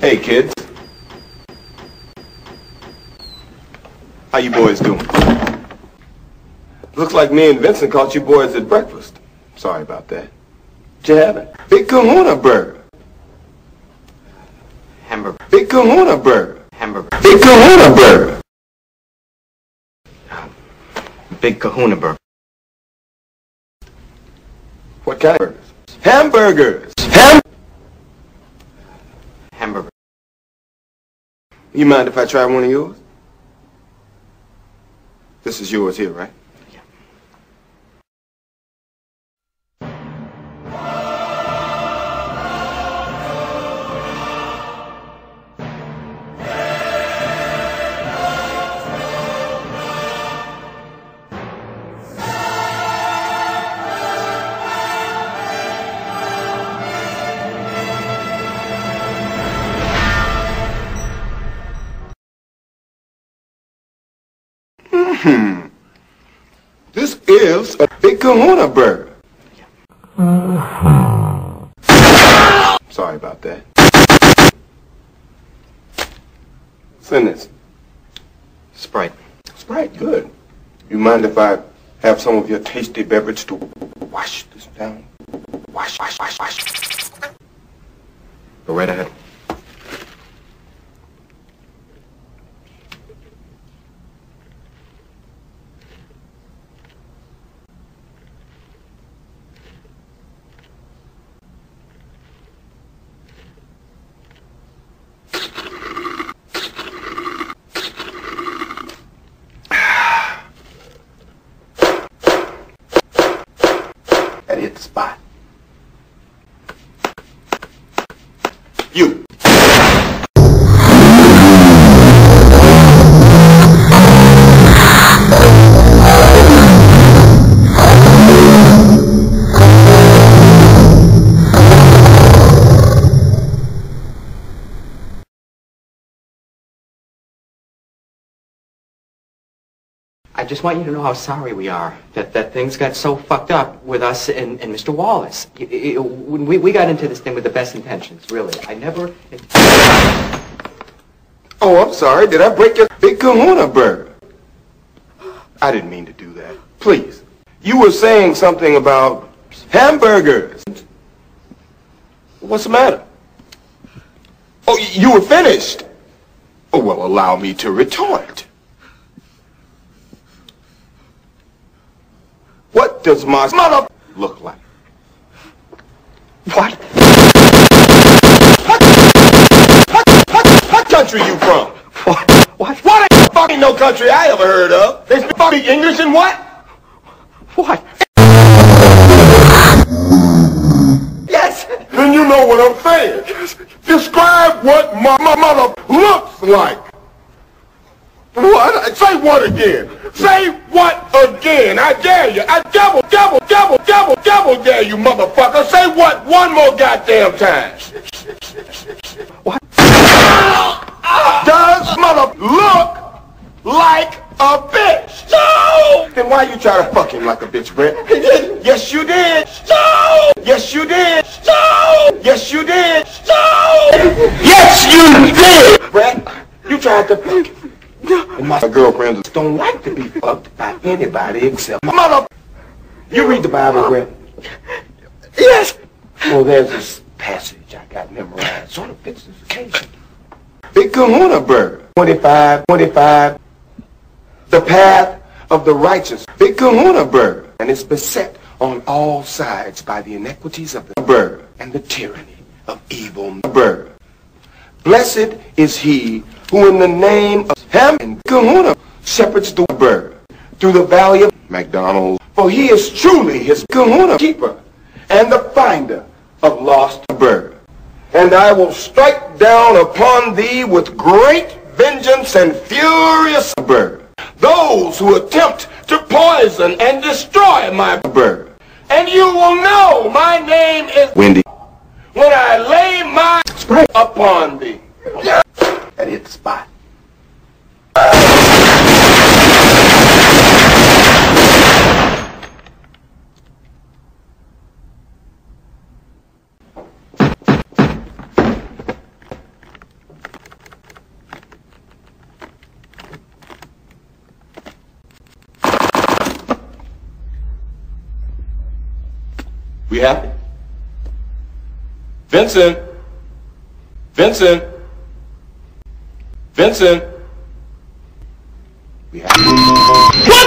Hey, kids. How you boys doing? Looks like me and Vincent caught you boys at breakfast. Sorry about that. What you having? Big Kahuna burger. Hamburger. Big Kahuna burger. Hamburger. Big Kahuna burger. Big Kahuna burger. What kind of burgers? Hamburgers. Hamburger. You mind if I try one of yours? This is yours here, right? Yeah. This is a Big Kahuna burger. Sorry about that. Send this. Sprite. Sprite, good. You mind if I have some of your tasty beverage to wash this down? Wash. Go right ahead. That hit the spot. You. I just want you to know how sorry we are that things got so fucked up with us and Mr. Wallace. When we got into this thing with the best intentions, really. I never... Oh, I'm sorry. Did I break your Big Kahuna burger? I didn't mean to do that. Please. You were saying something about hamburgers. What's the matter? Oh, you were finished. Oh, well, allow me to retort. What does my mother look like? What? What country you from? What? What ain't fucking no country I ever heard of? They speak English and what? What? Yes! Then you know what I'm saying. Describe what my mother looks like. What? Say what again? Say what again? I dare you. I double dare you, motherfucker. Say what one more goddamn time. What? Does mother look like a bitch? No! Then why you try to fuck him like a bitch, Brett? He didn't. Yes, you did. No! Yes, you did. No! Yes, you did. No! Yes, you did. Brett, you tried to fuck him. And my girlfriends don't like to be fucked by anybody except mother. You read the Bible, Brett? Yes! Well, there's this passage I got memorized. Sort of fits this occasion. Big Kahuna burger. 25. The path of the righteous. Big Kahuna burger. And it's beset on all sides by the iniquities of the burger and the tyranny of evil burger. Blessed is he who in the name of Ham and Kahuna shepherds the burger through the valley of McDonald's. For he is truly his Kahuna keeper and the finder of lost burger. And I will strike down upon thee with great vengeance and furious burger those who attempt to poison and destroy my burger. And you will know my name is Wendy when I lay my spray upon thee. That hit the spot. We happy? Vincent. Vincent. Vincent. We happy?